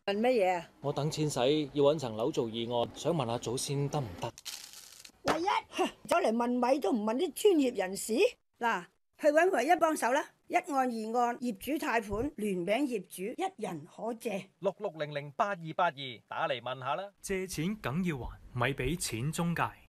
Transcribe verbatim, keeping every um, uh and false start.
問乜嘢啊？ 我等錢使，要搵層樓做議案，想問下祖先得唔得？ 唯一走嚟問米都唔問啲專業人士，嗱，去搵唯一幫手啦！一案二案業主貸款聯名業主一人可借六六零零八二八二打嚟問下啦。 借錢梗要還，咪俾錢中介。